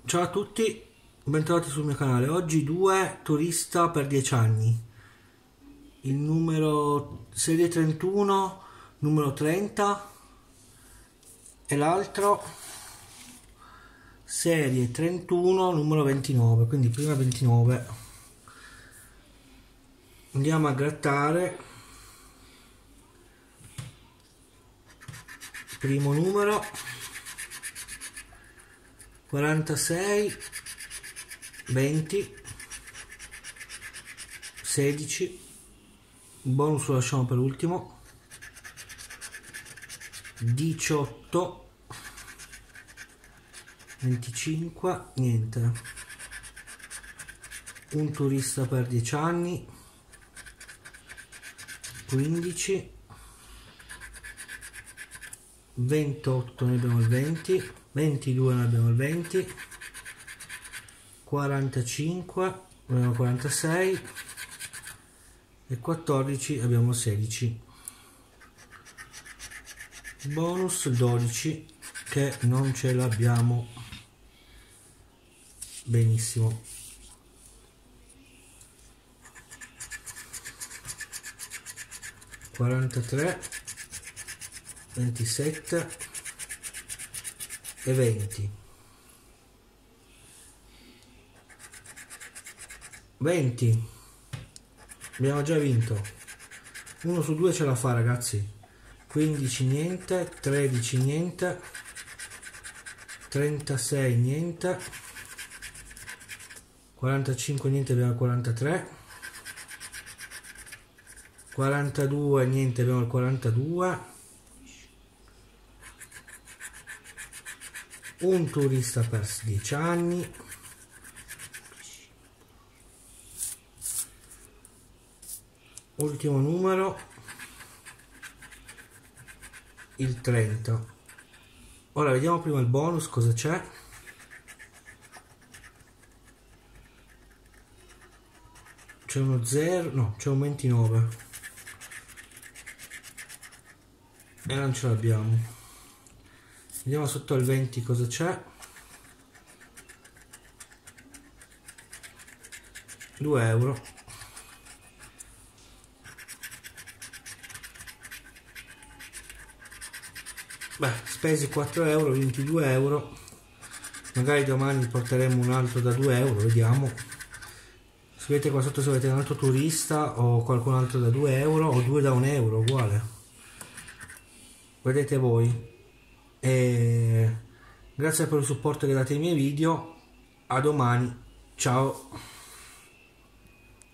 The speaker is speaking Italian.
Ciao a tutti, bentrovati sul mio canale. Oggi due turista per 10 anni. Il numero serie 31, numero 30 e l'altro serie 31, numero 29. Quindi prima 29. Andiamo a grattare. Primo numero 46, 20, 16, bonus lo lasciamo per ultimo, 18, 25, niente, un turista per 10 anni, 15, 28 ne abbiamo il 20, 22 ne abbiamo il 20, 45 ne abbiamo 46 e 14 abbiamo 16. Bonus 12 che non ce l'abbiamo benissimo. (43) 27 e 20. 20 abbiamo già vinto, 1 su 2 ce la fa, ragazzi. 15 niente, 13 niente, 36 niente, 45 niente, abbiamo il 43, 42 niente, abbiamo il 42, un turista per 10 anni, ultimo numero il 30. Ora vediamo prima il bonus cosa c'è. C'è uno 0, no, c'è un 29 e non ce l'abbiamo. Vediamo sotto al 20 cosa c'è. 2 euro. Beh, spesi 4 euro, 22 euro. Magari domani porteremo un altro da 2 euro, vediamo. Scrivete qua sotto se avete un altro turista o qualcun altro da 2 euro o 2 da 1 euro, uguale. Vedete voi. E grazie per il supporto che date ai miei video. A domani. Ciao.